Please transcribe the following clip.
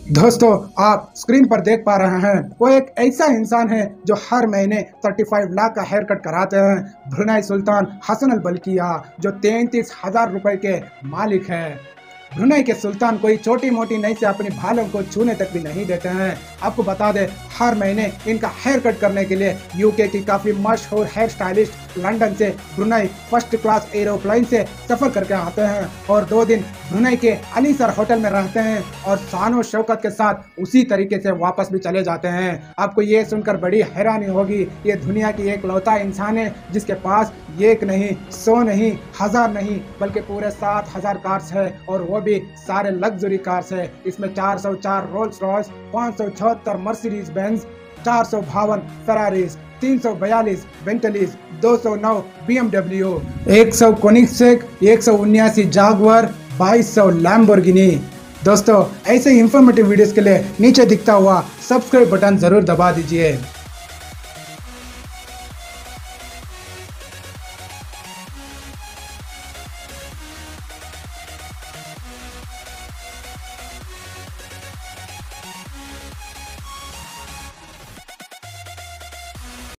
दोस्तों, आप स्क्रीन पर देख पा रहे हैं वो एक ऐसा इंसान है जो हर महीने 35 लाख का हेयर कट कराते हैं। ब्रुनेई सुल्तान हसन अल बल्किया जो 33,000 रुपए के मालिक है। ब्रुनेई के सुल्तान कोई छोटी मोटी नई से अपने बालों को छूने तक भी नहीं देते हैं। आपको बता दें, हर महीने इनका हेयर कट करने के लिए यूके की काफी मशहूर हेयर स्टाइलिस्ट लंदन से ब्रुनेई फर्स्ट क्लास एरोप्लेन से सफर करके आते हैं और 2 दिन ब्रुनेई के अलीसर होटल में रहते हैं और शानो शौकत के साथ उसी तरीके से वापस भी चले जाते हैं। आपको ये सुनकर बड़ी हैरानी होगी, ये दुनिया की एक लौता इंसान है जिसके पास एक नहीं, 100 नहीं, 1000 नहीं, बल्कि पूरे 7000 कार्स है और वो भी सारे लग्जरी कार्स है। इसमें 404 Rolls Royce, 576 Mercedes Benz, 452 Ferraris, 342 Bentleys, 209 BMW, 100 Koenigsegg, 179 Jaguar, 2200 Lamborghini. दोस्तों, ऐसे इंफॉर्मेटिव वीडियोस के लिए नीचे दिखता हुआ सब्सक्राइब बटन जरूर दबा दीजिए।